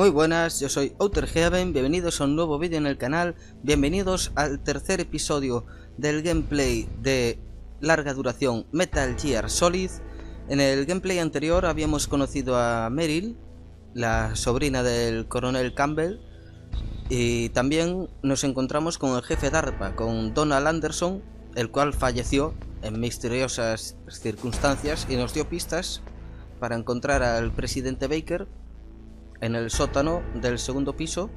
Muy buenas, yo soy Outerhaven, bienvenidos a un nuevo vídeo en el canal, bienvenidos al tercer episodio del gameplay de larga duración Metal Gear Solid. En el gameplay anterior habíamos conocido a Meryl, la sobrina del coronel Campbell, y también nos encontramos con el jefe DARPA, con Donald Anderson, el cual falleció en misteriosas circunstancias y nos dio pistas para encontrar al presidente Baker en el sótano del segundo piso.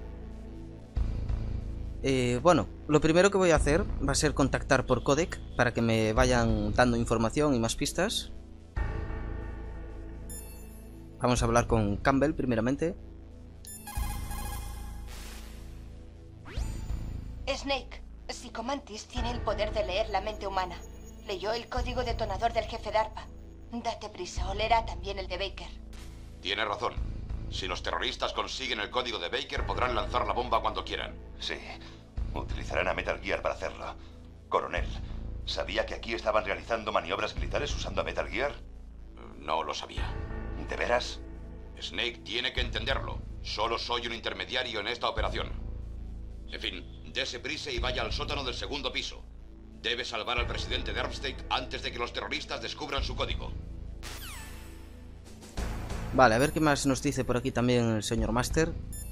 Bueno, lo primero que voy a hacer va a ser contactar por codec para que me vayan dando información y más pistas. Vamos a hablar con Campbell primeramente. Snake, Psychomantis tiene el poder de leer la mente humana. Leyó el código detonador del jefe DARPA. Date prisa, o leerá también el de Baker. Tiene razón. Si los terroristas consiguen el código de Baker, podrán lanzar la bomba cuando quieran. Sí, utilizarán a Metal Gear para hacerlo. Coronel, ¿sabía que aquí estaban realizando maniobras militares usando a Metal Gear? No lo sabía. ¿De veras? Snake tiene que entenderlo. Solo soy un intermediario en esta operación. En fin, dese prisa y vaya al sótano del segundo piso. Debe salvar al presidente de Armstead antes de que los terroristas descubran su código. Vale, a ver qué más nos dice por aquí también el señor Master.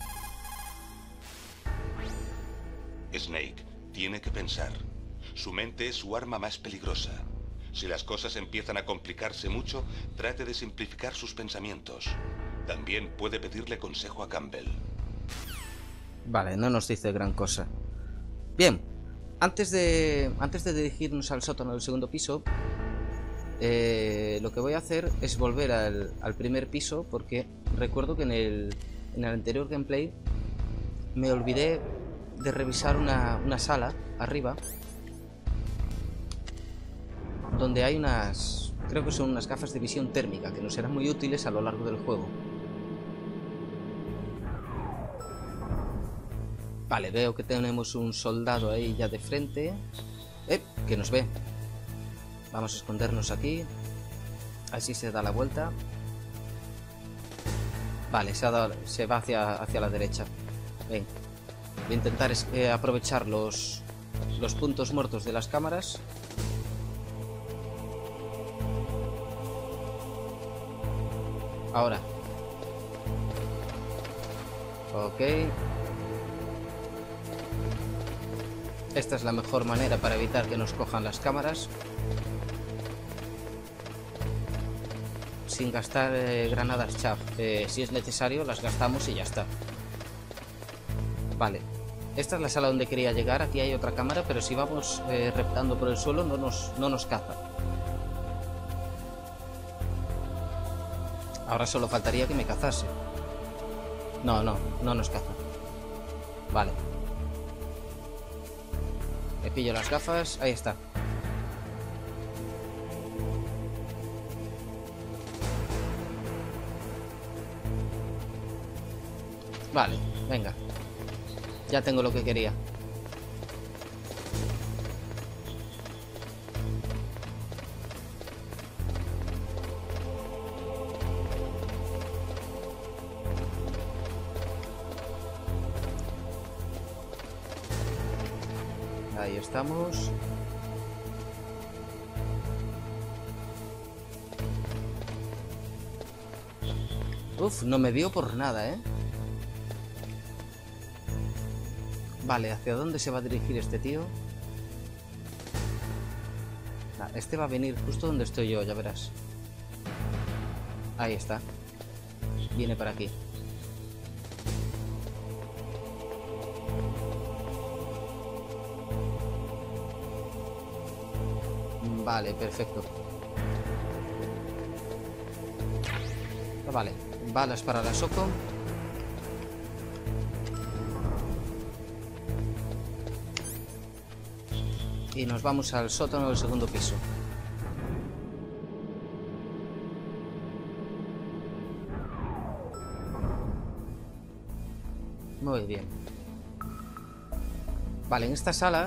Snake tiene que pensar. Su mente es su arma más peligrosa. Si las cosas empiezan a complicarse mucho, trate de simplificar sus pensamientos. También puede pedirle consejo a Campbell. Vale, no nos dice gran cosa. Bien, antes de dirigirnos al sótano del segundo piso, lo que voy a hacer es volver al primer piso, porque recuerdo que en el anterior gameplay me olvidé de revisar una sala arriba donde hay unas, creo que son unas gafas de visión térmica que nos serán muy útiles a lo largo del juego. Vale, veo que tenemos un soldado ahí ya de frente, que nos ve. Vamos a escondernos aquí. Así se da la vuelta. Vale, se va hacia la derecha. Ven. Voy a intentar aprovechar los puntos muertos de las cámaras. Ahora. Ok. Esta es la mejor manera para evitar que nos cojan las cámaras. Sin gastar granadas chaff. Si es necesario las gastamos y ya está. Vale. Esta es la sala donde quería llegar. Aquí hay otra cámara, pero si vamos reptando por el suelo no nos caza. Ahora solo faltaría que me cazase. No nos caza. Vale. Me pillo las gafas. Ahí está. Vale, venga. Ya tengo lo que quería. Ahí estamos. Uf, no me vio por nada, ¿eh? Vale, ¿hacia dónde se va a dirigir este tío? Este va a venir justo donde estoy yo, ya verás. Ahí está. Viene para aquí. Vale, perfecto. Vale, balas para la Soko. Y nos vamos al sótano del segundo piso. Muy bien. Vale, en esta sala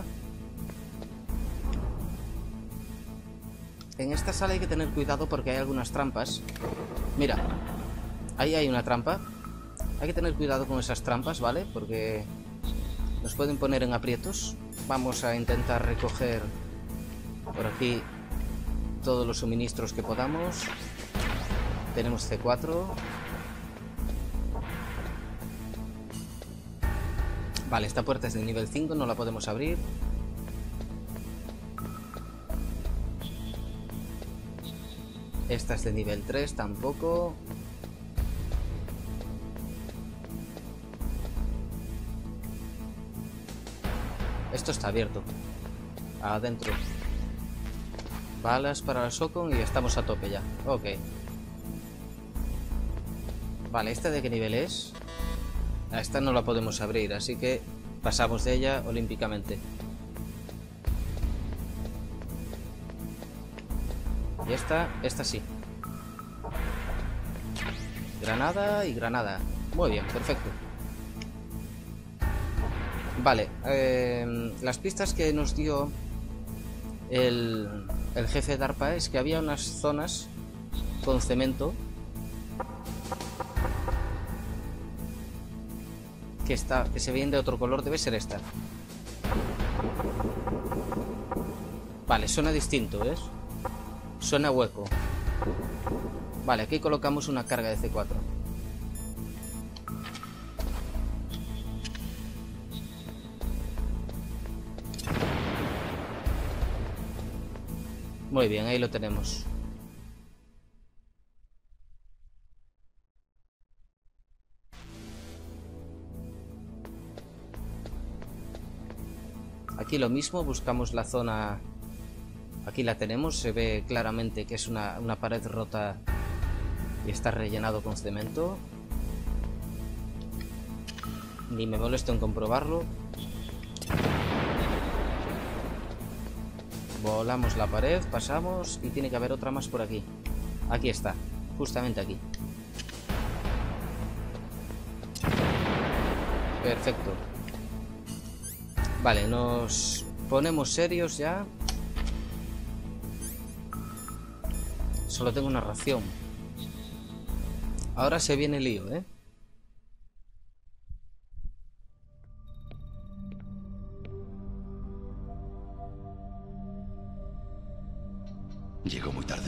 hay que tener cuidado porque hay algunas trampas. Mira, ahí hay una trampa. Hay que tener cuidado con esas trampas, ¿vale? Porque nos pueden poner en aprietos. Vamos a intentar recoger por aquí todos los suministros que podamos. Tenemos C4. Vale, esta puerta es de nivel 5, no la podemos abrir. Esta es de nivel 3, tampoco. Esto está abierto. Adentro. Balas para la Shotgun y estamos a tope ya. Ok. Vale, ¿esta de qué nivel es? A esta no la podemos abrir, así que pasamos de ella olímpicamente. Y esta sí. Granada y granada. Muy bien, perfecto. Vale, las pistas que nos dio el jefe DARPA es que había unas zonas con cemento que se ven de otro color. Debe ser esta. Vale, suena distinto, ¿ves? Suena hueco. Vale, aquí colocamos una carga de C4. Muy bien, ahí lo tenemos. Aquí lo mismo, buscamos la zona. Aquí la tenemos, se ve claramente que es una pared rota y está rellenado con cemento. Ni me molesto en comprobarlo. Volamos la pared, pasamos y tiene que haber otra más por aquí. Aquí está, justamente aquí. Perfecto. Vale, nos ponemos serios ya. Solo tengo una ración. Ahora se viene el lío, ¿eh? Llegó muy tarde.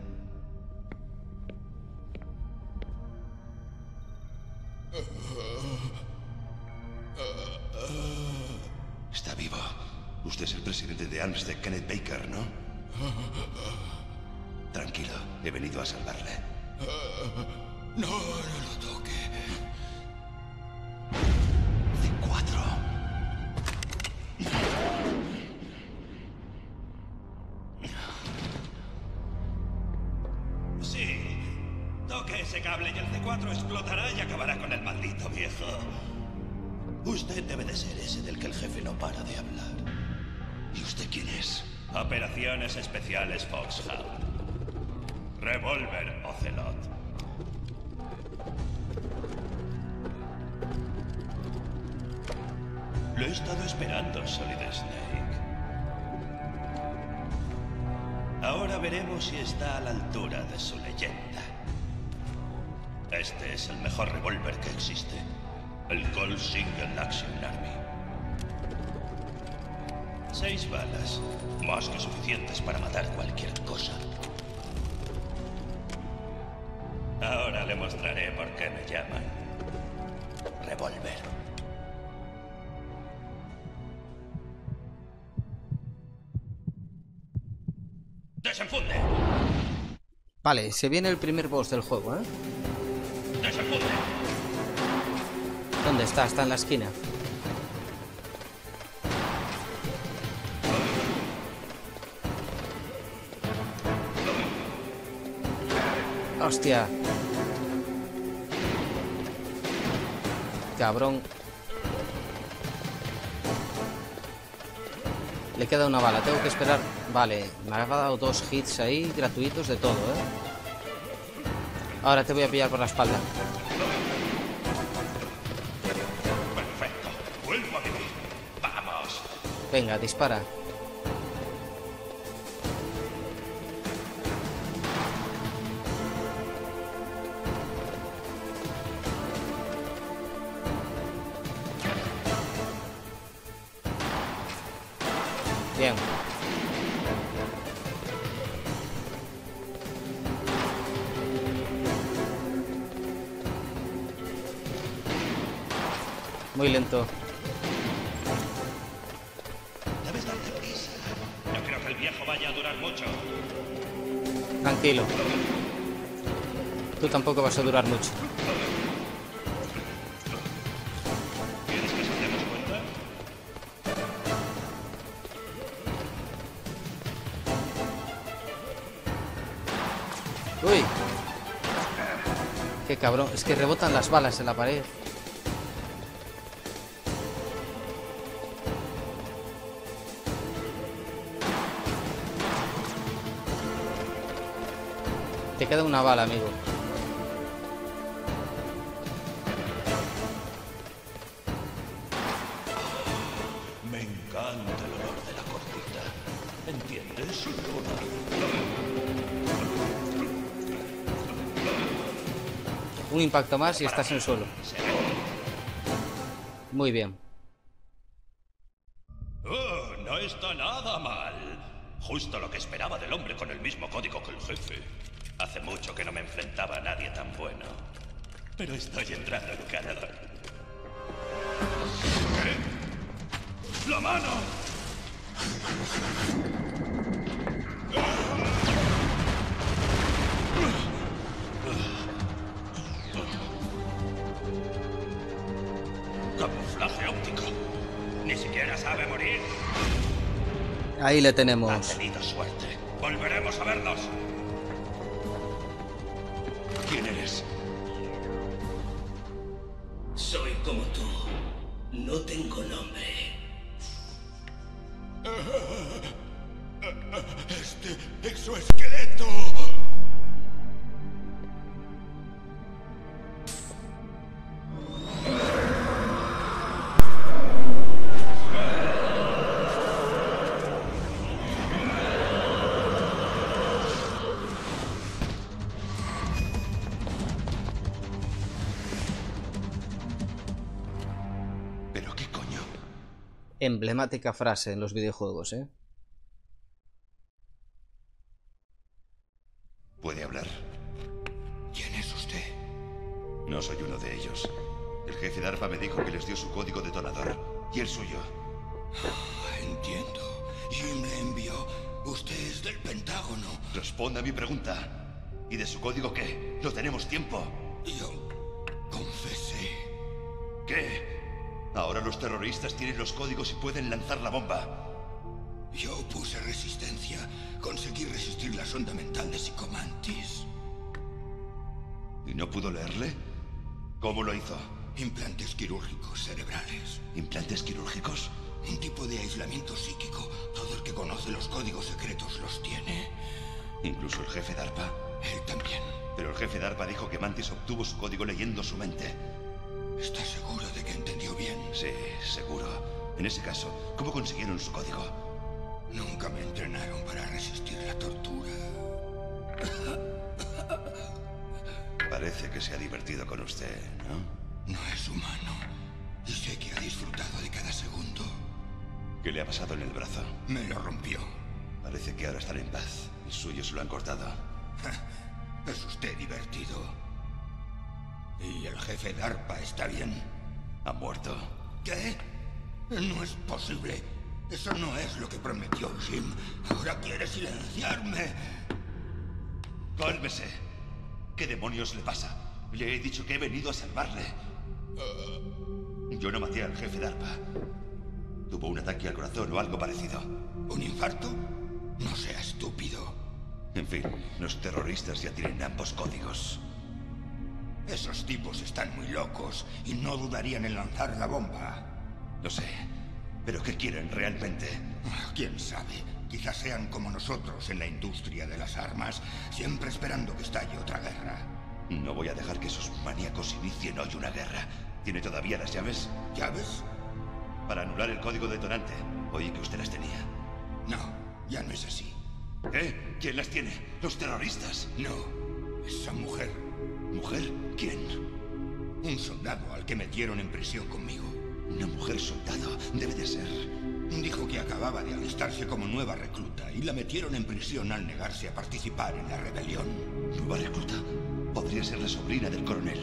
Está vivo. Usted es el presidente de Armstead, Kenneth Baker, ¿no? Tranquilo, he venido a salvarle. No lo toque. C4. Sí. Toque ese cable y el C4 explotará y acabará con el maldito viejo. Usted debe de ser ese del que el jefe no para de hablar. ¿Y usted quién es? Operaciones Especiales Foxhound. Revólver Ocelot. Lo he estado esperando, Solid Snake. Ahora veremos si está a la altura de su leyenda. Este es el mejor revólver que existe. El Colt Single Action Army. 6 balas. Más que suficientes para matar cualquier cosa. Ahora le mostraré por qué me llaman Revólver. ¡Desenfunde! Vale, se viene el primer boss del juego, ¿eh? ¡Desenfunde! ¿Dónde está? Está en la esquina. ¡Hostia! Cabrón. Le queda una bala, tengo que esperar. Vale, me ha dado 2 hits ahí, gratuitos de todo, ¿eh? Ahora te voy a pillar por la espalda. Perfecto. Vuelvo a vivir. Vamos. Venga, dispara. Bien. Muy lento. Debes darte prisa. No creo que el viejo vaya a durar mucho. Tranquilo. Tú tampoco vas a durar mucho. ¿Quieres que se demos cuenta? Uy. Qué cabrón. Es que rebotan las balas en la pared. Te queda una bala, amigo. Me encanta el olor de la cortita. ¿Entiendes? Sin duda. Un impacto más y estás en el suelo. Muy bien. Oh, no está nada mal. Justo lo que esperaba del hombre con el mismo código que el jefe. Hace mucho que no me enfrentaba a nadie tan bueno. Pero estoy entrando en calor. ¿Qué? ¡La mano! Camuflaje óptico. Ni siquiera sabe morir. Ahí le Ha tenemos. tenido suerte. Volveremos a vernos. ¿Quién eres? Soy como tú. No tengo nombre. Este exoesqueleto. ¿Pero qué coño? Emblemática frase en los videojuegos, ¿eh? ¿Puede hablar? ¿Quién es usted? No soy uno de ellos. El jefe DARPA me dijo que les dio su código detonador. ¿Y el suyo? Entiendo. Jim le envió. Usted es del Pentágono. Responda a mi pregunta. ¿Y de su código qué? No tenemos tiempo. Yo confesé. ¿Qué? Ahora los terroristas tienen los códigos y pueden lanzar la bomba. Yo puse resistencia. Conseguí resistir la sonda mental de Psicomantis. ¿Y no pudo leerle? ¿Cómo lo hizo? Implantes quirúrgicos cerebrales. ¿Implantes quirúrgicos? Un tipo de aislamiento psíquico. Todo el que conoce los códigos secretos los tiene. ¿Incluso el jefe DARPA? Él también. Pero el jefe DARPA dijo que Mantis obtuvo su código leyendo su mente. ¿Estás seguro de que entendió bien? Sí, seguro. En ese caso, ¿cómo consiguieron su código? Nunca me entrenaron para resistir la tortura. Parece que se ha divertido con usted, ¿no? No es humano. Y sé que ha disfrutado de cada segundo. ¿Qué le ha pasado en el brazo? Me lo rompió. Parece que ahora están en paz. El suyo se lo han cortado. Es usted divertido. Y el jefe DARPA está bien. ¿Ha muerto? ¿Qué? No es posible. Eso no es lo que prometió Jim. Ahora quiere silenciarme. ¡Cálmese! ¿Qué demonios le pasa? Le he dicho que he venido a salvarle. Yo no maté al jefe DARPA. Tuvo un ataque al corazón o algo parecido. ¿Un infarto? No sea estúpido. En fin, los terroristas ya tienen ambos códigos. Esos tipos están muy locos y no dudarían en lanzar la bomba. Lo sé, pero ¿qué quieren realmente? ¿Quién sabe? Quizás sean como nosotros en la industria de las armas, siempre esperando que estalle otra guerra. No voy a dejar que esos maníacos inicien hoy una guerra. ¿Tiene todavía las llaves? ¿Llaves? Para anular el código detonante. Oí que usted las tenía. No, ya no es así. ¿Eh? ¿Quién las tiene? ¿Los terroristas? No, esa mujer. ¿Mujer? ¿Quién? Un soldado al que metieron en prisión conmigo. Una mujer soldado, debe de ser. Dijo que acababa de alistarse como nueva recluta y la metieron en prisión al negarse a participar en la rebelión. ¿Nueva recluta? Podría ser la sobrina del coronel.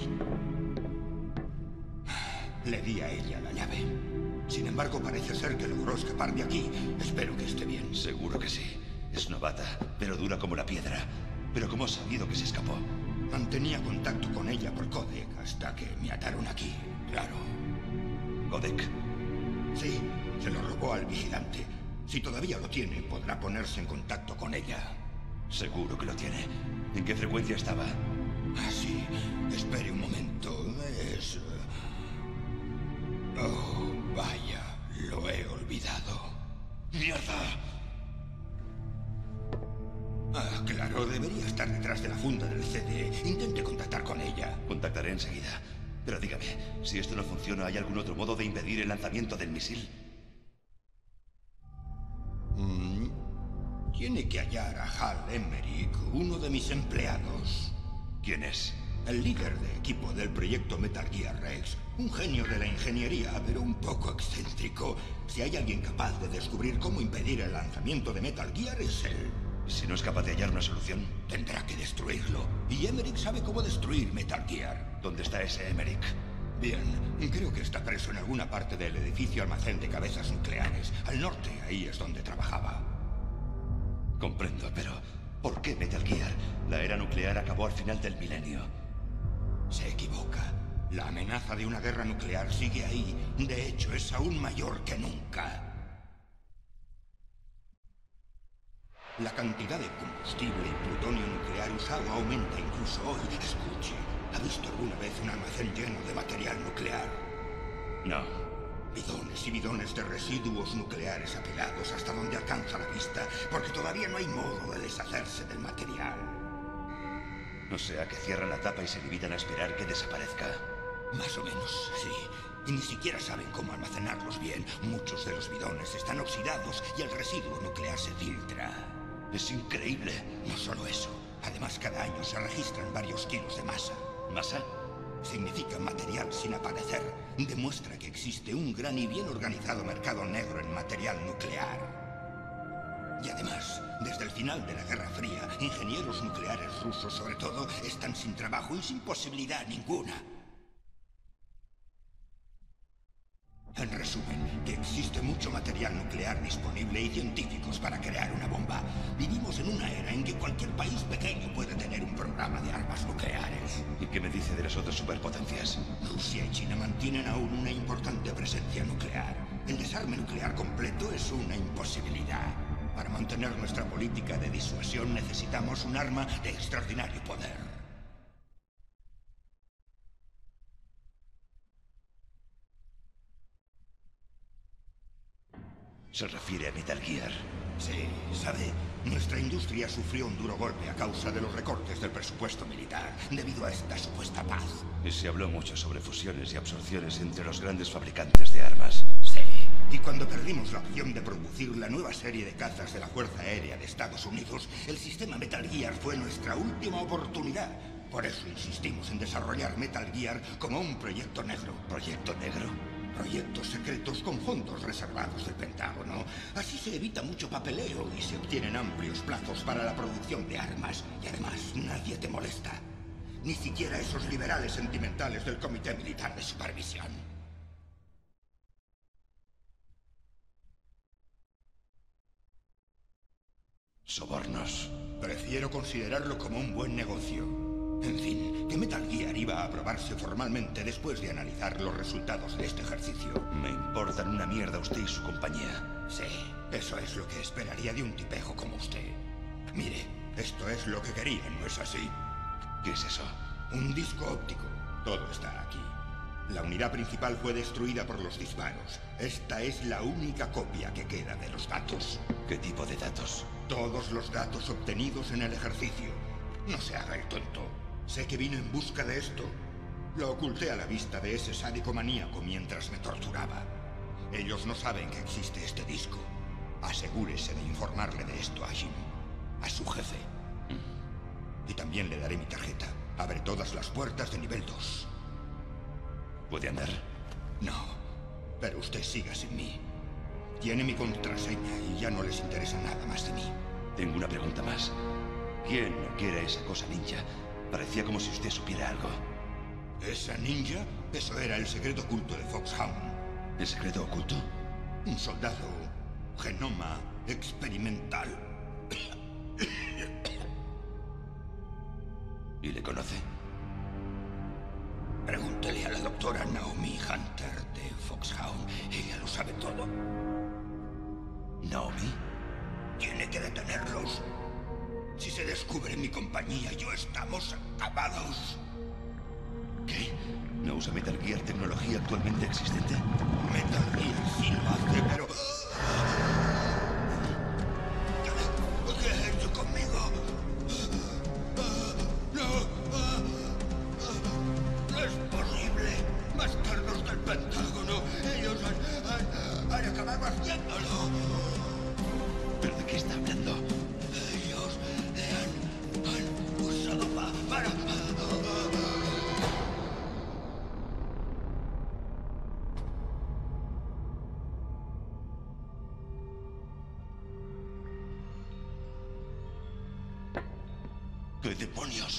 Le di a ella la llave. Sin embargo, parece ser que logró escapar de aquí. Espero que esté bien. Seguro que sí. Es novata, pero dura como la piedra. ¿Pero cómo ha sabido que se escapó? Mantenía contacto con ella por codec hasta que me ataron aquí, claro. ¿Codec? Sí, se lo robó al vigilante. Si todavía lo tiene, podrá ponerse en contacto con ella. Seguro que lo tiene. ¿En qué frecuencia estaba? Ah, sí. Espere un momento. Es... Oh, vaya. Lo he olvidado. ¡Mierda! Ah, claro. Debería estar detrás de la funda del CD. Intente contactar con ella. Contactaré enseguida. Pero dígame, si esto no funciona, ¿hay algún otro modo de impedir el lanzamiento del misil? Tiene que hallar a Hal Emmerich, uno de mis empleados. ¿Quién es? El líder de equipo del proyecto Metal Gear Rex. Un genio de la ingeniería, pero un poco excéntrico. Si hay alguien capaz de descubrir cómo impedir el lanzamiento de Metal Gear, es él. Si no es capaz de hallar una solución, tendrá que destruirlo. Y Emmerich sabe cómo destruir Metal Gear. ¿Dónde está ese Emmerich? Bien, creo que está preso en alguna parte del edificio almacén de cabezas nucleares. Al norte, ahí es donde trabajaba. Comprendo, pero ¿por qué Metal Gear? La era nuclear acabó al final del milenio. Se equivoca. La amenaza de una guerra nuclear sigue ahí. De hecho, es aún mayor que nunca. La cantidad de combustible y plutonio nuclear usado aumenta incluso hoy. Escuche, ¿ha visto alguna vez un almacén lleno de material nuclear? No. Bidones y bidones de residuos nucleares apilados hasta donde alcanza la vista, porque todavía no hay modo de deshacerse del material. O sea, que cierran la tapa y se limitan a esperar que desaparezca. Más o menos, sí. Y ni siquiera saben cómo almacenarlos bien. Muchos de los bidones están oxidados y el residuo nuclear se filtra. Es increíble. No solo eso. Además, cada año se registran varios kilos de masa. ¿Masa? Significa material sin aparecer. Demuestra que existe un gran y bien organizado mercado negro en material nuclear. Y además, desde el final de la Guerra Fría, ingenieros nucleares rusos, sobre todo, están sin trabajo y sin posibilidad ninguna. En resumen, que existe mucho material nuclear disponible y científicos para crear una bomba. Vivimos en una era en que cualquier país pequeño puede tener un programa de armas nucleares. ¿Y qué me dice de las otras superpotencias? Rusia y China mantienen aún una importante presencia nuclear. El desarme nuclear completo es una imposibilidad. Para mantener nuestra política de disuasión necesitamos un arma de extraordinario poder. ¿Se refiere a Metal Gear? Sí, sabe, nuestra industria sufrió un duro golpe a causa de los recortes del presupuesto militar, debido a esta supuesta paz. Y se habló mucho sobre fusiones y absorciones entre los grandes fabricantes de armas. Sí, y cuando perdimos la opción de producir la nueva serie de cazas de la Fuerza Aérea de Estados Unidos, el sistema Metal Gear fue nuestra última oportunidad. Por eso insistimos en desarrollar Metal Gear como un proyecto negro. ¿Proyecto negro? Proyectos secretos con fondos reservados del Pentágono. Así se evita mucho papeleo y se obtienen amplios plazos para la producción de armas. Y además, nadie te molesta. Ni siquiera esos liberales sentimentales del Comité Militar de Supervisión. Sobornos. Prefiero considerarlo como un buen negocio. En fin, que Metal Gear iba a aprobarse formalmente después de analizar los resultados de este ejercicio. Me importan una mierda usted y su compañía. Sí, eso es lo que esperaría de un tipejo como usted. Mire, esto es lo que querían, ¿no es así? ¿Qué es eso? Un disco óptico. Todo está aquí. La unidad principal fue destruida por los disparos. Esta es la única copia que queda de los datos. ¿Qué tipo de datos? Todos los datos obtenidos en el ejercicio. No se haga el tonto. Sé que vino en busca de esto. Lo oculté a la vista de ese sádico maníaco mientras me torturaba. Ellos no saben que existe este disco. Asegúrese de informarle de esto a Jim, a su jefe. Y también le daré mi tarjeta. Abre todas las puertas de nivel 2. ¿Puede andar? No, pero usted siga sin mí. Tiene mi contraseña y ya no les interesa nada más de mí. Tengo una pregunta más. ¿Quién quiere esa cosa ninja? Parecía como si usted supiera algo. ¿Esa ninja? Eso era el secreto oculto de Foxhound. ¿El secreto oculto? Un soldado genoma experimental. ¿Y le conoce? Pregúntele a la doctora Naomi Hunter de Foxhound. Ella lo sabe todo. ¿Naomi? Tiene que detenerlos. Si se descubre mi compañía y yo estamos acabados. ¿Qué? ¿No usa Metal Gear tecnología actualmente existente? Metal Gear sí lo hace, pero... ¿Qué ha hecho conmigo? No es posible. Bastardos del Pentágono. Ellos han acabado haciéndolo. ¿Pero de qué está hablando? Ellos le han usado para... ¿Qué demonios?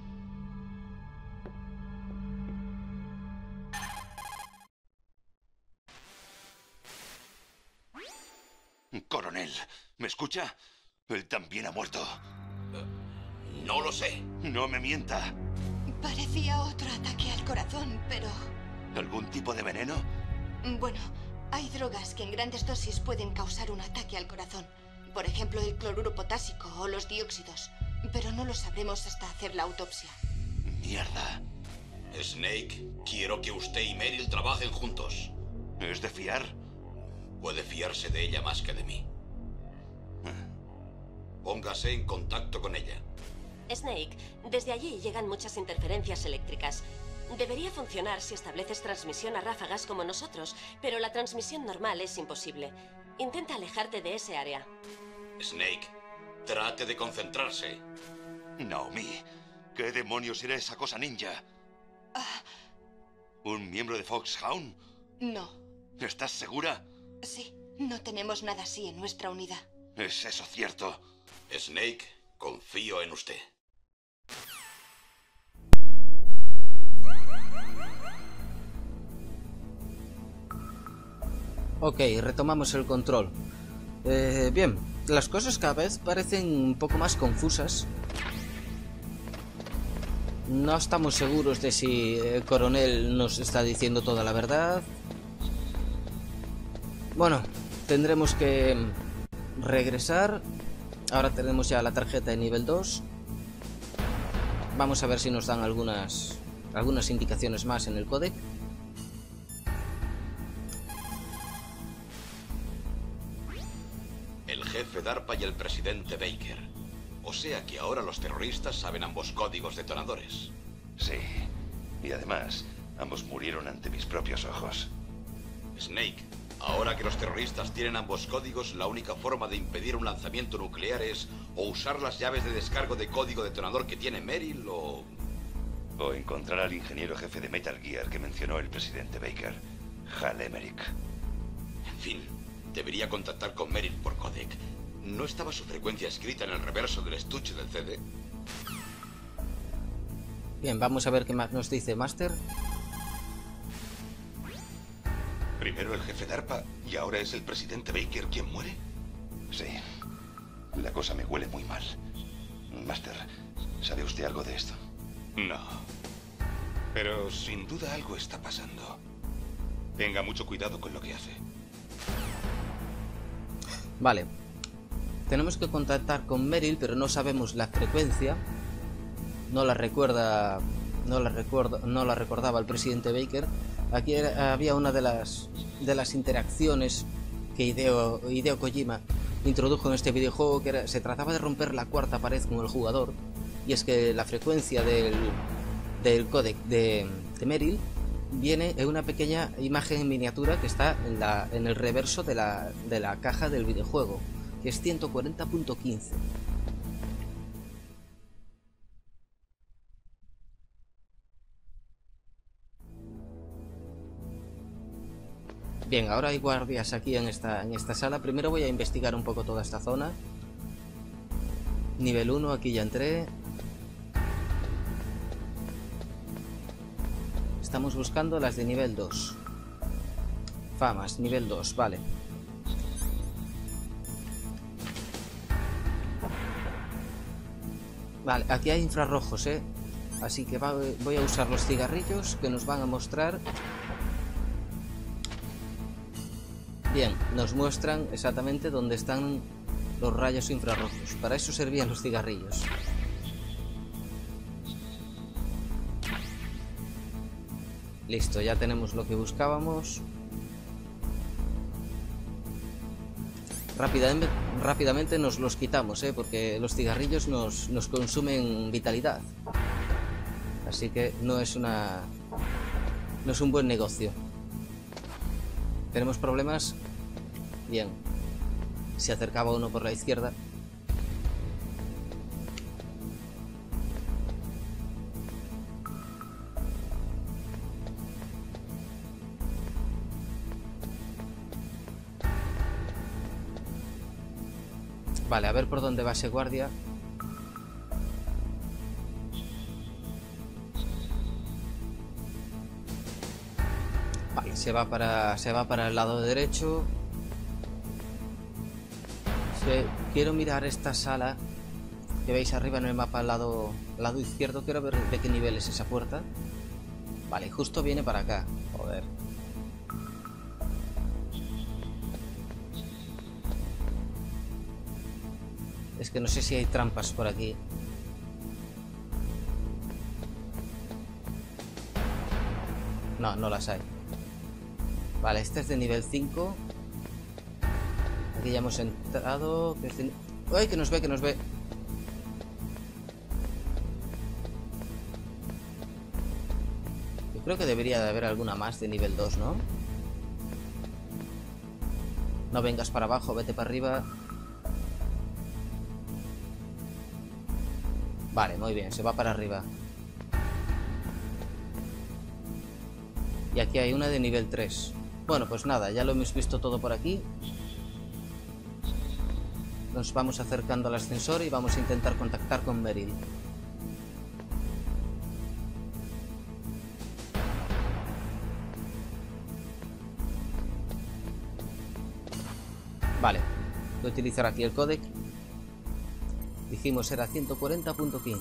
Coronel, ¿me escucha? Él también ha muerto. No lo sé. No me mienta. Parecía otro ataque al corazón, pero... ¿Algún tipo de veneno? Bueno, hay drogas que en grandes dosis pueden causar un ataque al corazón. Por ejemplo, el cloruro potásico o los dióxidos. Pero no lo sabremos hasta hacer la autopsia. Mierda. Snake, quiero que usted y Meryl trabajen juntos. ¿Es de fiar? Puede fiarse de ella más que de mí. Póngase en contacto con ella. Snake, desde allí llegan muchas interferencias eléctricas. Debería funcionar si estableces transmisión a ráfagas como nosotros, pero la transmisión normal es imposible. Intenta alejarte de ese área. Snake, trate de concentrarse. Naomi, ¿qué demonios era esa cosa ninja? ¿Un miembro de Foxhound? No. ¿Estás segura? Sí, no tenemos nada así en nuestra unidad. ¿Es eso cierto? Snake, confío en usted. Ok, retomamos el control. Bien, las cosas cada vez parecen un poco más confusas. No estamos seguros de si el coronel nos está diciendo toda la verdad. Bueno, tendremos que regresar. Ahora tenemos ya la tarjeta de nivel 2. Vamos a ver si nos dan algunas indicaciones más en el códec. El jefe DARPA y el presidente Baker. O sea que ahora los terroristas saben ambos códigos detonadores. Sí. Y además, ambos murieron ante mis propios ojos. Snake, ahora que los terroristas tienen ambos códigos, la única forma de impedir un lanzamiento nuclear es o usar las llaves de descargo de código detonador que tiene Meryl o encontrar al ingeniero jefe de Metal Gear que mencionó el presidente Baker, Hal Emmerich. En fin, debería contactar con Meryl por codec. ¿No estaba su frecuencia escrita en el reverso del estuche del CD? Bien, vamos a ver qué más nos dice Master. Primero el jefe DARPA y ahora es el presidente Baker quien muere. Sí. La cosa me huele muy mal. Master, ¿sabe usted algo de esto? No. Pero sin duda algo está pasando. Tenga mucho cuidado con lo que hace. Vale. Tenemos que contactar con Meryl, pero no sabemos la frecuencia. No la recordaba el presidente Baker. Aquí había una de las interacciones que Hideo Kojima introdujo en este videojuego, que se trataba de romper la cuarta pared con el jugador, y es que la frecuencia del códec de Meryl viene en una pequeña imagen en miniatura que está en el reverso de la caja del videojuego, que es 140.15. Bien, ahora hay guardias aquí en esta sala. Primero voy a investigar un poco toda esta zona. Nivel 1, aquí ya entré. Estamos buscando las de nivel 2. Famas, nivel 2, vale. Vale, aquí hay infrarrojos, así que voy a usar los cigarrillos que nos van a mostrar. Bien, nos muestran exactamente dónde están los rayos infrarrojos. Para eso servían los cigarrillos. Listo, ya tenemos lo que buscábamos. Rápidamente nos los quitamos, porque los cigarrillos nos consumen vitalidad. Así que no es un buen negocio. ¿Tenemos problemas? Bien. Se acercaba uno por la izquierda. Vale, a ver por dónde va ese guardia. Vale, se va para el lado derecho. Quiero mirar esta sala que veis arriba en el mapa al lado izquierdo. Quiero ver de qué nivel es esa puerta. Vale, justo viene para acá. Joder. Es que no sé si hay trampas por aquí. No, no las hay. Vale, este es de nivel 5. Aquí ya hemos entrado. ¡Ay, que nos ve, que nos ve! Yo creo que debería de haber alguna más de nivel 2, ¿no? No vengas para abajo, vete para arriba. Vale, muy bien, se va para arriba. Y aquí hay una de nivel 3. Bueno, pues nada, ya lo hemos visto todo por aquí. Nos vamos acercando al ascensor y vamos a intentar contactar con Meryl. Vale, voy a utilizar aquí el códec. Dijimos era 140.15.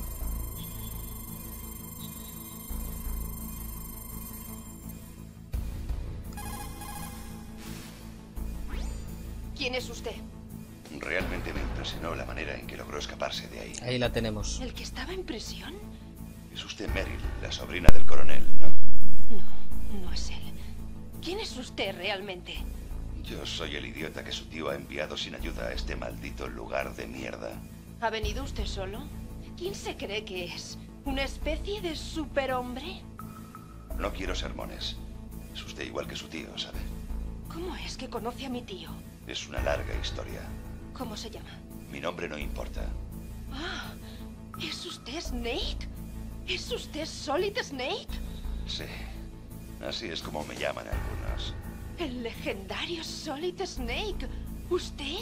¿Quién es usted? Realmente me impresionó la manera en que logró escaparse de ahí. Ahí la tenemos. ¿El que estaba en prisión? Es usted Meryl, la sobrina del coronel, ¿no? No, no es él. ¿Quién es usted realmente? Yo soy el idiota que su tío ha enviado sin ayuda a este maldito lugar de mierda. ¿Ha venido usted solo? ¿Quién se cree que es? ¿Una especie de superhombre? No quiero sermones. Es usted igual que su tío, ¿sabe? ¿Cómo es que conoce a mi tío? Es una larga historia. ¿Cómo se llama? Mi nombre no importa. Ah, ¿es usted Snake? ¿Es usted Solid Snake? Sí, así es como me llaman algunos. El legendario Solid Snake. ¿Usted?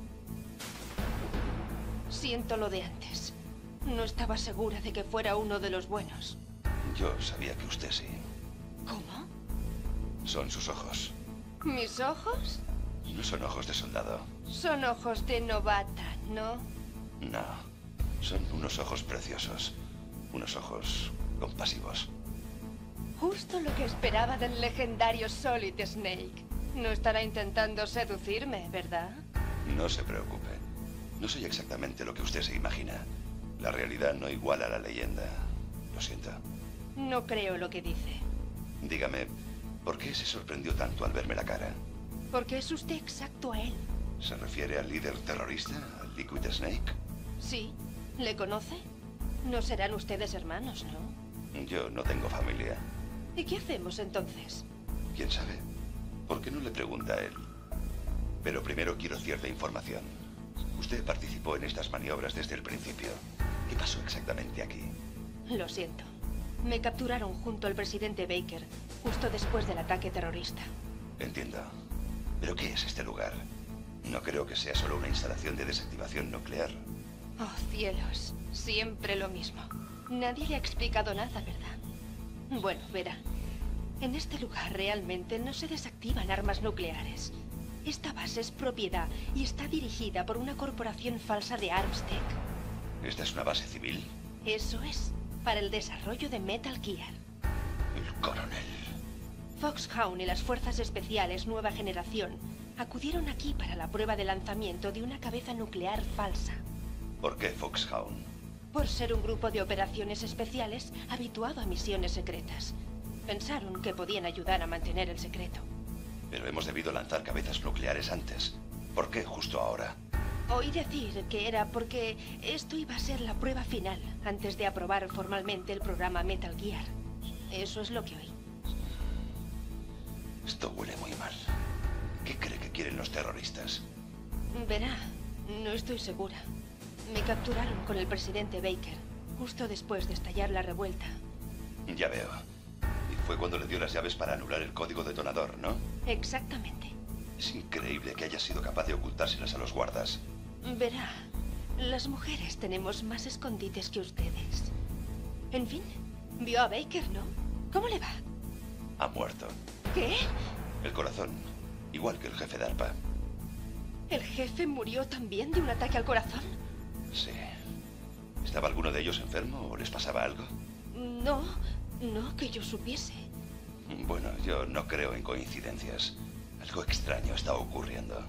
Siento lo de antes. No estaba segura de que fuera uno de los buenos. Yo sabía que usted sí. ¿Cómo? Son sus ojos. ¿Mis ojos? No son ojos de soldado. Son ojos de novata, ¿no? No, son unos ojos preciosos. Unos ojos compasivos. Justo lo que esperaba del legendario Solid Snake. No estará intentando seducirme, ¿verdad? No se preocupe. No soy exactamente lo que usted se imagina. La realidad no iguala a la leyenda. Lo siento. No creo lo que dice. Dígame, ¿por qué se sorprendió tanto al verme la cara? Porque es usted exacto a él. ¿Se refiere al líder terrorista, al Liquid Snake? Sí. ¿Le conoce? No serán ustedes hermanos, ¿no? Yo no tengo familia. ¿Y qué hacemos entonces? ¿Quién sabe? ¿Por qué no le pregunta a él? Pero primero quiero cierta información. Usted participó en estas maniobras desde el principio. ¿Qué pasó exactamente aquí? Lo siento. Me capturaron junto al presidente Baker, justo después del ataque terrorista. Entiendo. ¿Pero qué es este lugar? No creo que sea solo una instalación de desactivación nuclear. Oh, cielos. Siempre lo mismo. Nadie le ha explicado nada, ¿verdad? Bueno, verá. En este lugar realmente no se desactivan armas nucleares. Esta base es propiedad y está dirigida por una corporación falsa de Armstec. ¿Esta es una base civil? Eso es, para el desarrollo de Metal Gear. El coronel. Foxhound y las fuerzas especiales Nueva Generación acudieron aquí para la prueba de lanzamiento de una cabeza nuclear falsa. ¿Por qué Foxhound? Por ser un grupo de operaciones especiales habituado a misiones secretas. Pensaron que podían ayudar a mantener el secreto. Pero hemos debido lanzar cabezas nucleares antes. ¿Por qué justo ahora? Oí decir que era porque esto iba a ser la prueba final antes de aprobar formalmente el programa Metal Gear. Eso es lo que oí. Esto huele muy mal. ¿Qué cree que quieren los terroristas? Verá, no estoy segura. Me capturaron con el presidente Baker, justo después de estallar la revuelta. Ya veo. Y fue cuando le dio las llaves para anular el código detonador, ¿no? Exactamente. Es increíble que haya sido capaz de ocultárselas a los guardas. Verá, las mujeres tenemos más escondites que ustedes. En fin, vio a Baker, ¿no? ¿Cómo le va? Ha muerto. ¿Qué? El corazón, igual que el jefe de ARPA. ¿El jefe murió también de un ataque al corazón? Sí. ¿Estaba alguno de ellos enfermo o les pasaba algo? No, no que yo supiese. Bueno, yo no creo en coincidencias. Algo extraño está ocurriendo.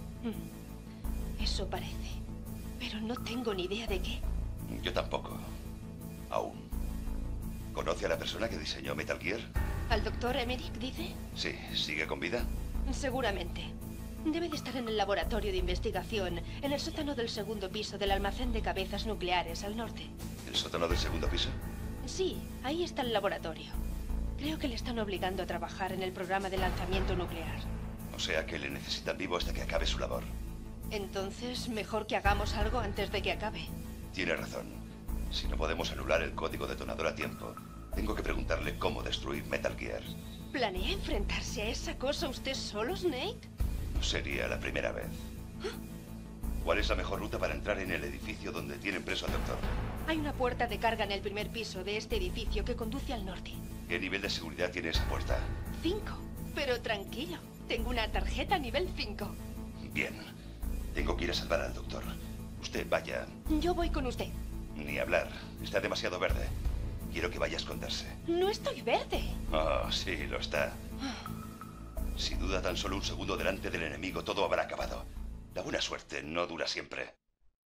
Eso parece. Pero no tengo ni idea de qué. Yo tampoco. Aún. ¿Conoce a la persona que diseñó Metal Gear? ¿Al doctor Emmerich, dice? Sí. ¿Sigue con vida? Seguramente. Debe de estar en el laboratorio de investigación, en el sótano del segundo piso del almacén de cabezas nucleares al norte. ¿El sótano del segundo piso? Sí, ahí está el laboratorio. Creo que le están obligando a trabajar en el programa de lanzamiento nuclear. O sea que le necesitan vivo hasta que acabe su labor. Entonces, mejor que hagamos algo antes de que acabe. Tiene razón. Si no podemos anular el código detonador a tiempo, tengo que preguntarle cómo destruir Metal Gear. ¿Planea enfrentarse a esa cosa usted solo, Snake? No sería la primera vez. ¿Cuál es la mejor ruta para entrar en el edificio donde tienen preso al doctor? Hay una puerta de carga en el primer piso de este edificio que conduce al norte. ¿Qué nivel de seguridad tiene esa puerta? 5. Pero tranquilo, tengo una tarjeta nivel 5. Bien. Tengo que ir a salvar al doctor. Usted vaya. Yo voy con usted. Ni hablar. Está demasiado verde. Quiero que vaya a esconderse. No estoy verde. Oh, sí, lo está. Si duda tan solo un segundo delante del enemigo, todo habrá acabado. La buena suerte no dura siempre.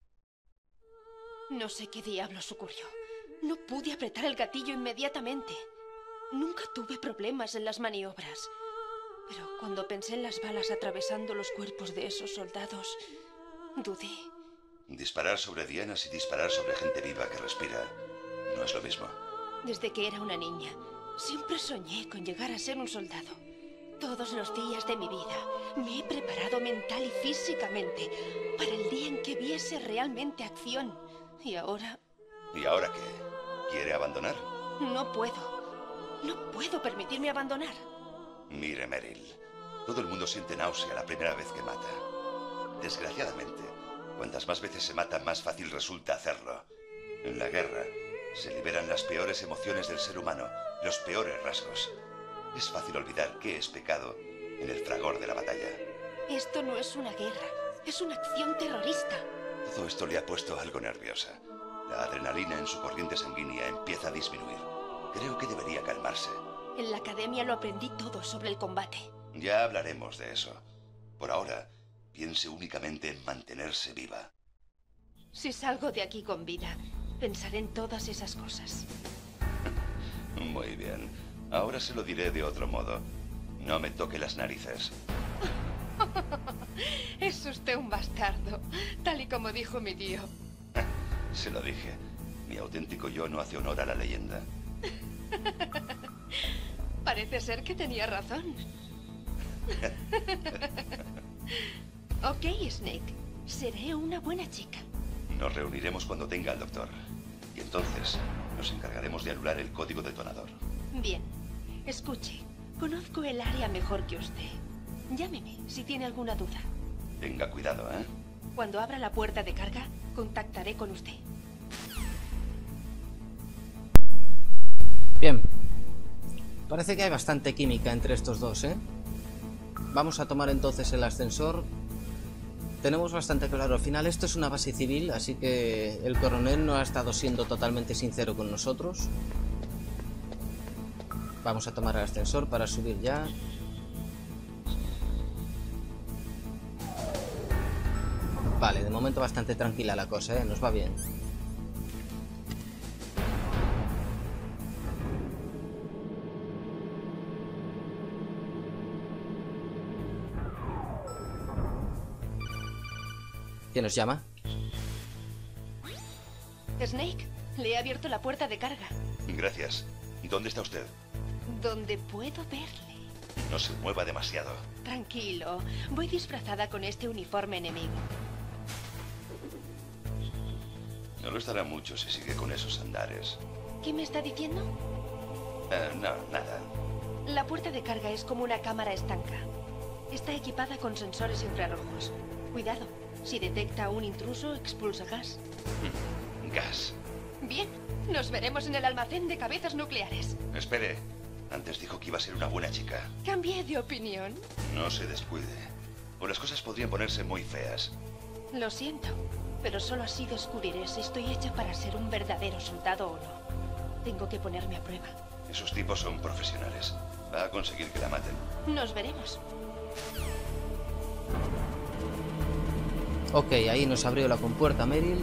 No sé qué diablos ocurrió. No pude apretar el gatillo inmediatamente. Nunca tuve problemas en las maniobras. Pero cuando pensé en las balas atravesando los cuerpos de esos soldados, dudé. Disparar sobre dianas y disparar sobre gente viva que respira no es lo mismo. Desde que era una niña, siempre soñé con llegar a ser un soldado. Todos los días de mi vida me he preparado mental y físicamente para el día en que viese realmente acción. Y ahora... ¿Y ahora qué? ¿Quiere abandonar? No puedo. No puedo permitirme abandonar. Mire, Meryl. Todo el mundo siente náusea la primera vez que mata. Desgraciadamente, cuantas más veces se mata, más fácil resulta hacerlo. En la guerra, se liberan las peores emociones del ser humano, los peores rasgos. Es fácil olvidar qué es pecado en el fragor de la batalla. Esto no es una guerra, es una acción terrorista. Todo esto le ha puesto algo nerviosa. La adrenalina en su corriente sanguínea empieza a disminuir. Creo que debería calmarse. En la academia lo aprendí todo sobre el combate. Ya hablaremos de eso. Por ahora, piense únicamente en mantenerse viva. Si salgo de aquí con vida, pensaré en todas esas cosas. Muy bien. Ahora se lo diré de otro modo. No me toque las narices. Es usted un bastardo, tal y como dijo mi tío. Se lo dije. Mi auténtico yo no hace honor a la leyenda. Parece ser que tenía razón. Ok, Snake. Seré una buena chica. Nos reuniremos cuando tenga al doctor. Y entonces nos encargaremos de anular el código detonador. Bien. Escuche, conozco el área mejor que usted. Llámeme si tiene alguna duda. Tenga cuidado, ¿eh? Cuando abra la puerta de carga, contactaré con usted. Bien. Parece que hay bastante química entre estos dos, ¿eh? Vamos a tomar entonces el ascensor. Tenemos bastante claro, al final esto es una base civil, así que el coronel no ha estado siendo totalmente sincero con nosotros. Vamos a tomar el ascensor para subir ya. Vale, de momento bastante tranquila la cosa, ¿eh? Nos va bien. ¿Quién nos llama? Snake, le he abierto la puerta de carga. Gracias. ¿Dónde está usted? Donde puedo verle. No se mueva demasiado. Tranquilo, voy disfrazada con este uniforme enemigo. No lo estará mucho si sigue con esos andares. ¿Qué me está diciendo? No, nada. La puerta de carga es como una cámara estanca. Está equipada con sensores infrarrojos. Cuidado, si detecta un intruso, expulsa gas. Gas. Bien, nos veremos en el almacén de cabezas nucleares. Espere. Antes dijo que iba a ser una buena chica. Cambié de opinión. No se descuide. O las cosas podrían ponerse muy feas. Lo siento, pero solo así descubriré si estoy hecha para ser un verdadero soldado o no. Tengo que ponerme a prueba. Esos tipos son profesionales. Va a conseguir que la maten. Nos veremos. Ok, ahí nos abrió la compuerta Meryl.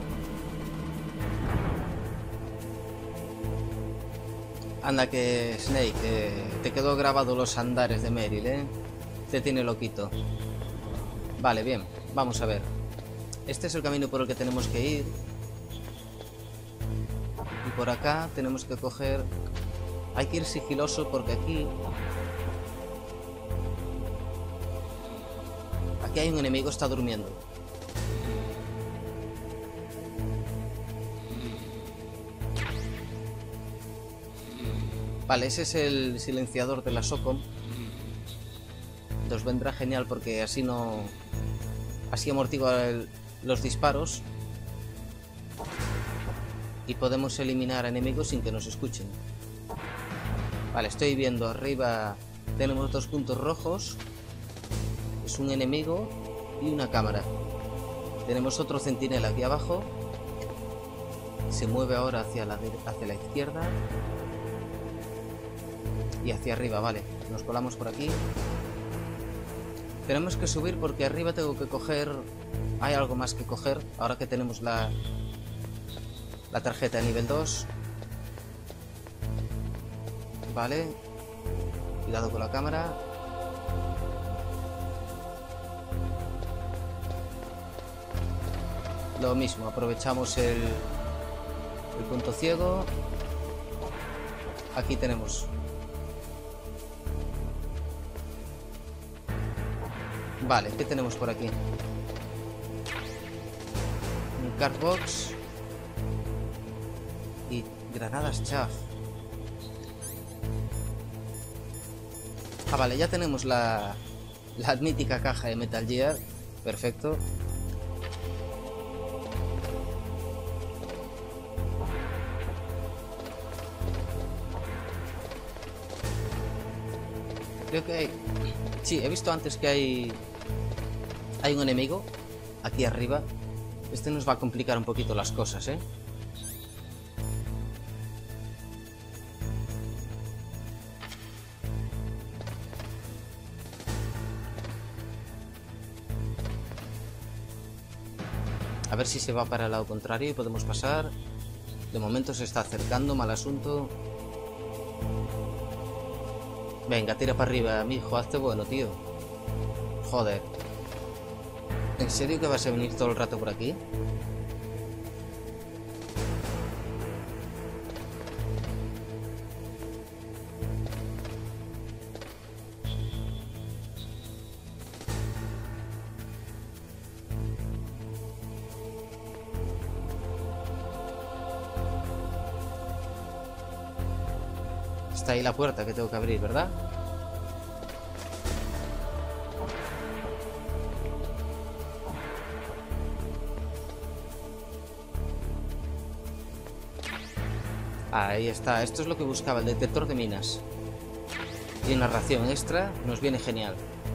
Anda que, Snake, te quedó grabado los andares de Meryl, ¿eh? Te tiene loquito. Vale, bien, vamos a ver. Este es el camino por el que tenemos que ir. Y por acá tenemos que coger... Hay que ir sigiloso porque aquí... Aquí hay un enemigo, está durmiendo. Vale, ese es el silenciador de la SOCOM. Nos vendrá genial porque así no... Así amortigua los disparos. Y podemos eliminar a enemigos sin que nos escuchen. Vale, estoy viendo arriba. Tenemos 2 puntos rojos. Es un enemigo y una cámara. Tenemos otro centinela aquí abajo. Se mueve ahora hacia la izquierda. Y hacia arriba, vale. Nos colamos por aquí. Tenemos que subir porque arriba tengo que coger... Hay algo más que coger. Ahora que tenemos la tarjeta de nivel 2. Vale. Cuidado con la cámara. Lo mismo, aprovechamos el punto ciego. Aquí tenemos... Vale, ¿qué tenemos por aquí? Un cardbox y granadas chaff. Ah, vale, ya tenemos la mítica caja de Metal Gear. Perfecto. Creo que hay... Sí, he visto antes que hay un enemigo aquí arriba. Este nos va a complicar un poquito las cosas, ¿eh? A ver si se va para el lado contrario y podemos pasar. De momento se está acercando, mal asunto. Venga, tira para arriba, mijo, hazte bueno, tío. Joder. ¿En serio que vas a venir todo el rato por aquí? Está ahí la puerta que tengo que abrir, ¿verdad? Ahí está, esto es lo que buscaba, el detector de minas. Y narración extra nos viene genial.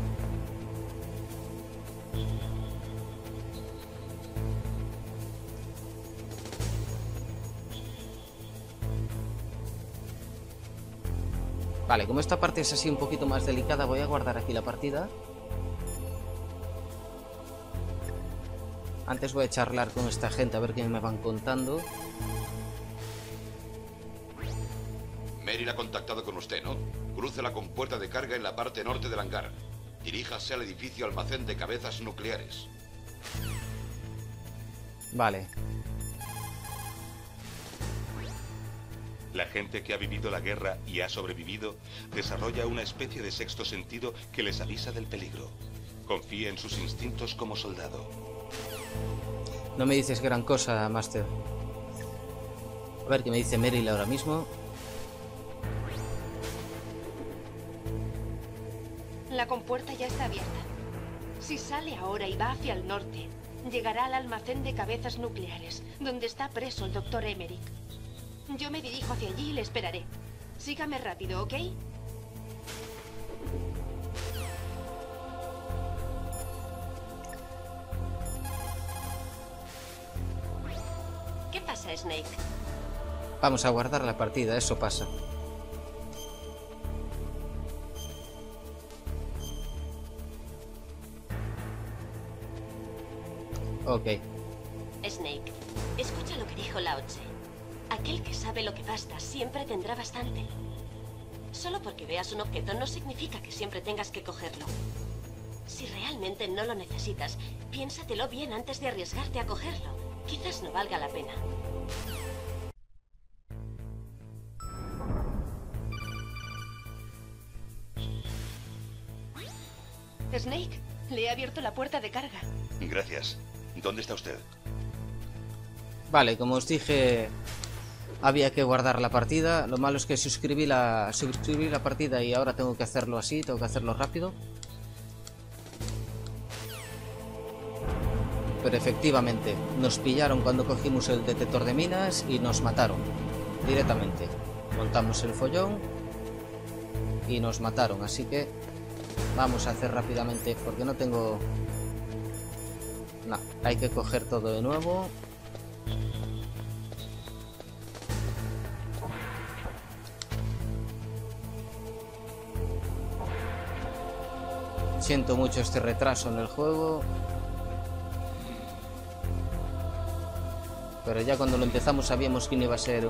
Vale, como esta parte es así un poquito más delicada, voy a guardar aquí la partida. Antes voy a charlar con esta gente a ver qué me van contando. Meryl ha contactado con usted, ¿no? Cruce la compuerta de carga en la parte norte del hangar. Diríjase al edificio almacén de cabezas nucleares. Vale. La gente que ha vivido la guerra y ha sobrevivido desarrolla una especie de sexto sentido que les avisa del peligro. Confía en sus instintos como soldado. No me dices gran cosa, Master. A ver qué me dice Meryl ahora mismo. La compuerta ya está abierta. Si sale ahora y va hacia el norte, llegará al almacén de cabezas nucleares, donde está preso el Dr. Emmerich. Yo me dirijo hacia allí y le esperaré. Sígame rápido, ¿ok? ¿Qué pasa, Snake? Vamos a guardar la partida, eso pasa. Ok. Snake, escucha lo que dijo Lao Tse. Aquel que sabe lo que basta siempre tendrá bastante. Solo porque veas un objeto no significa que siempre tengas que cogerlo. Si realmente no lo necesitas, piénsatelo bien antes de arriesgarte a cogerlo. Quizás no valga la pena. Snake, le he abierto la puerta de carga. Gracias. ¿Dónde está usted? Vale, como os dije, había que guardar la partida. Lo malo es que suscribí la partida y ahora tengo que hacerlo así, tengo que hacerlo rápido. Pero efectivamente, nos pillaron cuando cogimos el detector de minas y nos mataron directamente. Montamos el follón y nos mataron, así que vamos a hacer rápidamente porque no tengo... No, hay que coger todo de nuevo. Siento mucho este retraso en el juego, pero ya cuando lo empezamos sabíamos que no iba a ser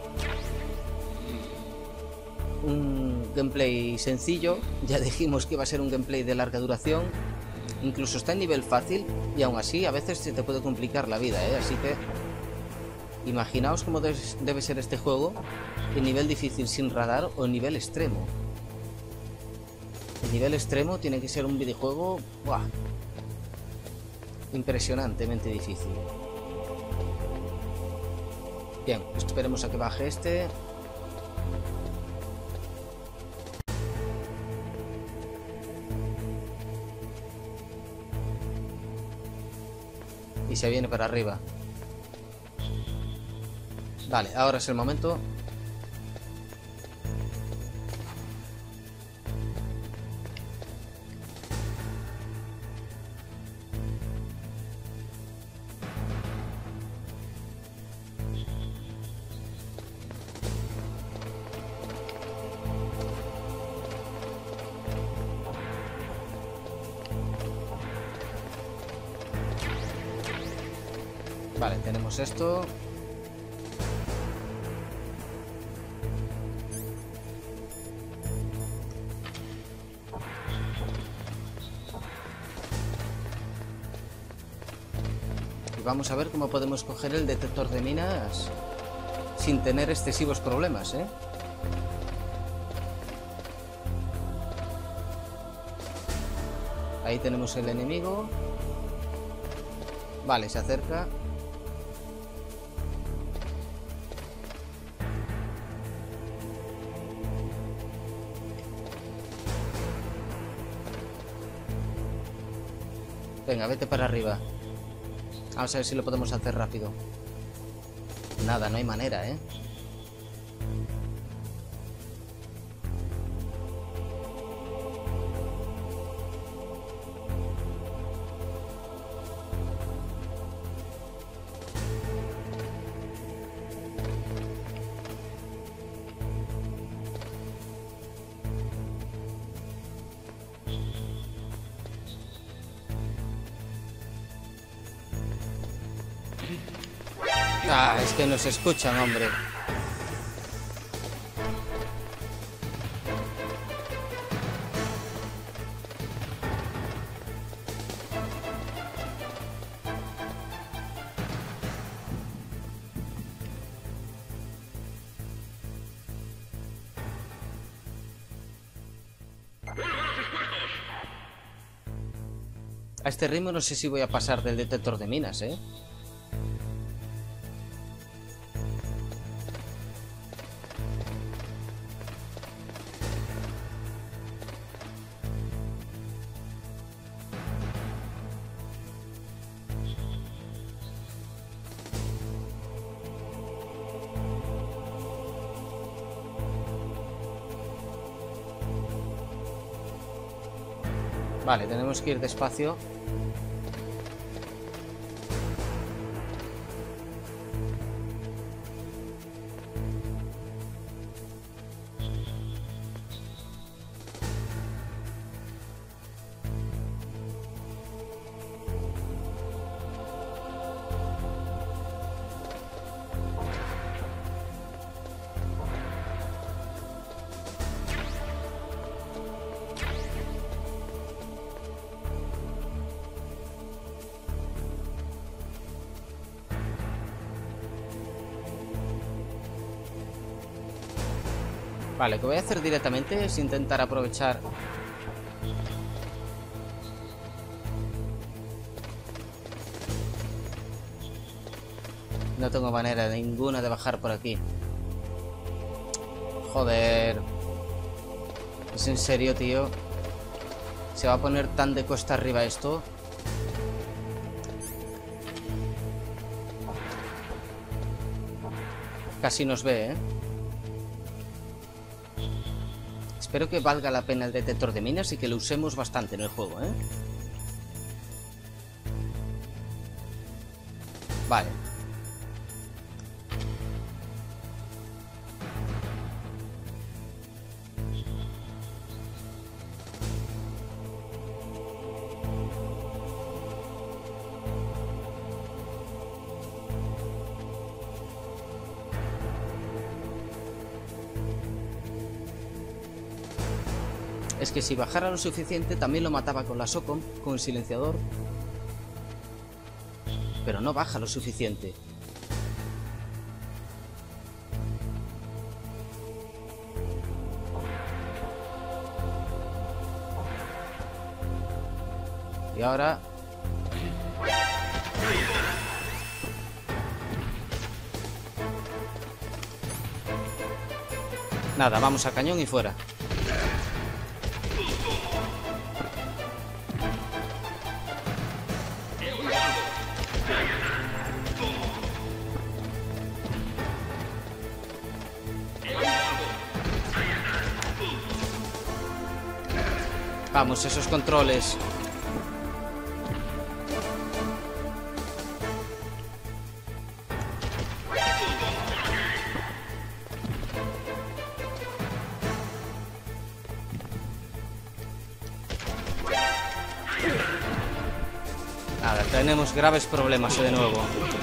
un gameplay sencillo. Ya dijimos que iba a ser un gameplay de larga duración. Incluso está en nivel fácil y aún así a veces se te puede complicar la vida, ¿eh? Así que imaginaos cómo debe ser este juego en nivel difícil sin radar o en nivel extremo. El nivel extremo tiene que ser un videojuego ¡buah!, impresionantemente difícil. Bien, esperemos a que baje este. Y se viene para arriba. Vale, ahora es el momento. Vale, tenemos esto. Y vamos a ver cómo podemos coger el detector de minas sin tener excesivos problemas, ¿eh? Ahí tenemos el enemigo. Vale, se acerca. Venga, vete para arriba. Vamos a ver si lo podemos hacer rápido. Nada, no hay manera, ¿eh? Ah, es que nos escuchan, hombre. A este ritmo no sé si voy a pasar del detector de minas, ¿eh? Vale, tenemos que ir despacio. Vale, lo que voy a hacer directamente es intentar aprovechar... No tengo manera ninguna de bajar por aquí. Joder. ¿Es en serio, tío? ¿Se va a poner tan de cuesta arriba esto? Casi nos ve, ¿eh? Espero que valga la pena el detector de minas y que lo usemos bastante en el juego, ¿eh? Vale. Es que si bajara lo suficiente también lo mataba con la SOCOM, con el silenciador. Pero no baja lo suficiente. Y ahora... Nada, vamos a cañón y fuera. Vamos, esos controles. Nada, tenemos graves problemas de nuevo.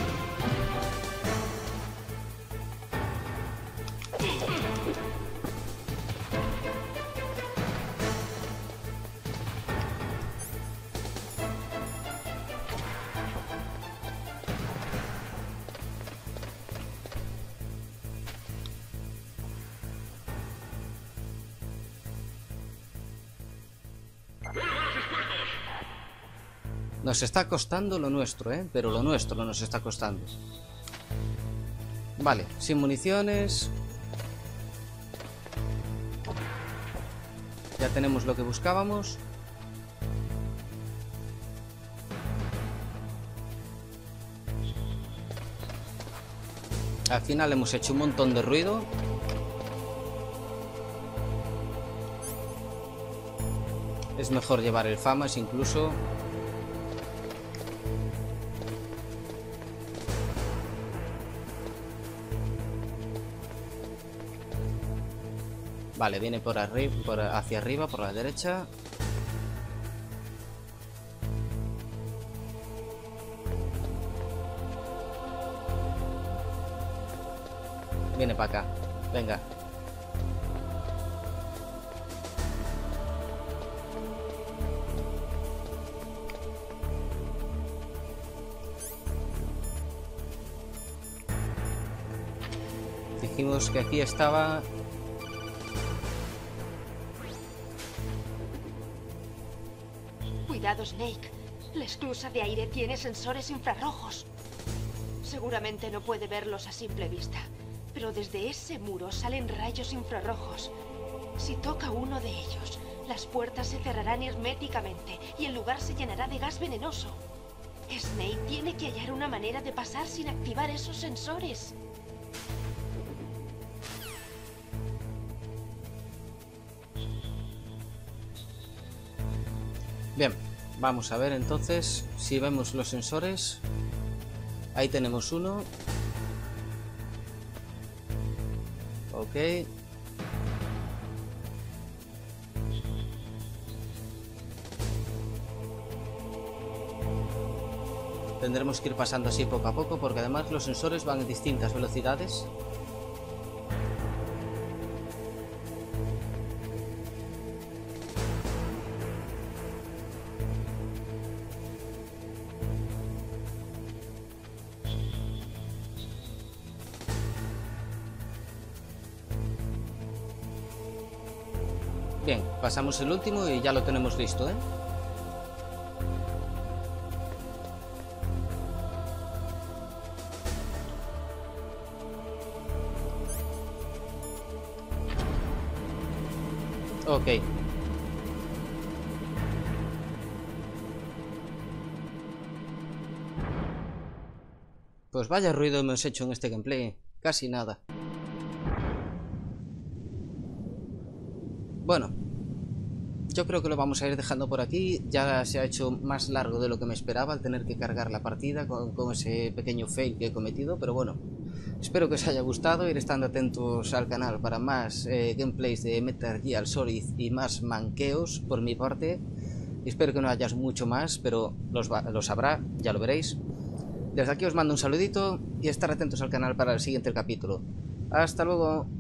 Nos está costando lo nuestro, ¿eh? Pero lo nuestro nos está costando. Vale, sin municiones. Ya tenemos lo que buscábamos. Al final hemos hecho un montón de ruido. Es mejor llevar el FAMAS incluso. Vale, viene por arriba, hacia arriba, por la derecha. Viene para acá. Venga. Dijimos que aquí estaba... Cuidado, Snake. La esclusa de aire tiene sensores infrarrojos. Seguramente no puede verlos a simple vista, pero desde ese muro salen rayos infrarrojos. Si toca uno de ellos, las puertas se cerrarán herméticamente y el lugar se llenará de gas venenoso. Snake tiene que hallar una manera de pasar sin activar esos sensores. Bien, vamos a ver entonces si vemos los sensores. Ahí tenemos uno. Ok. Tendremos que ir pasando así poco a poco porque además los sensores van en distintas velocidades. Bien, pasamos el último y ya lo tenemos listo, ¿eh? Ok. Pues vaya ruido hemos hecho en este gameplay. Casi nada. Bueno, yo creo que lo vamos a ir dejando por aquí. Ya se ha hecho más largo de lo que me esperaba al tener que cargar la partida con ese pequeño fail que he cometido, pero bueno, espero que os haya gustado. Ir estando atentos al canal para más gameplays de Metal Gear Solid y más manqueos por mi parte. Espero que no haya mucho más, pero los habrá, ya lo veréis. Desde aquí os mando un saludito y estar atentos al canal para el siguiente capítulo. ¡Hasta luego!